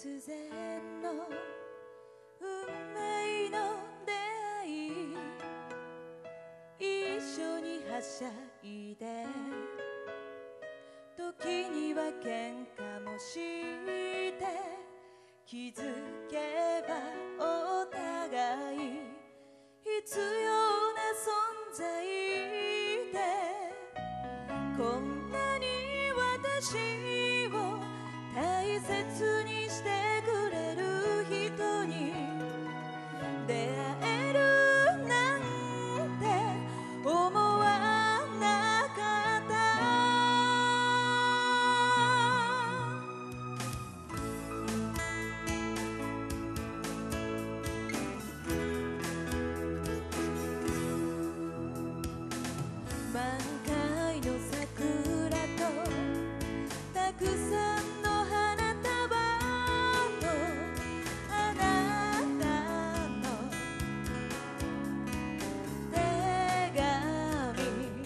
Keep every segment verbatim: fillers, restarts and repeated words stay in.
突然の運命の出会い、一緒にはしゃいで時には喧嘩もして気づけばお互い必要な存在で、こんなに私を大切にしてくれる人に出会えるなんて思わなかった。満開の桜とたくさんの花束とあなたの手紙、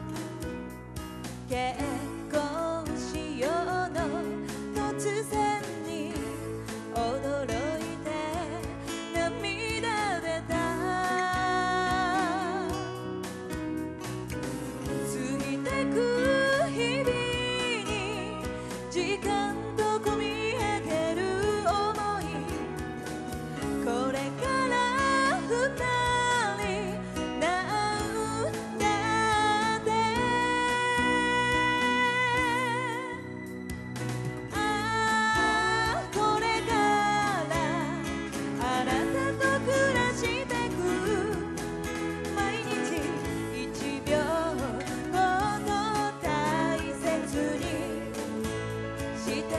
結婚しようの突然に驚いて涙出た。過ぎてく日々に時間と込み上げる想い、これから二人なんだって。ああこれからあなたと暮らしてく毎日一秒ごと大切にして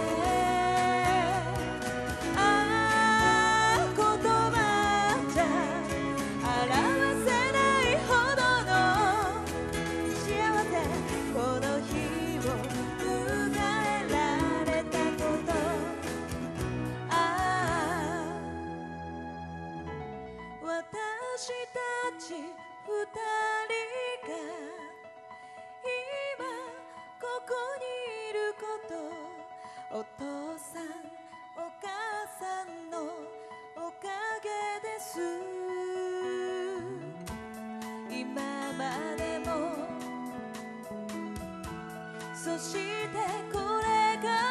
ああ言葉じゃ表せないほどの幸せ、この日を迎えられたこと、ああ私たち二人が今ここにいること、お父さんお母さんのおかげです。今までもそしてこれから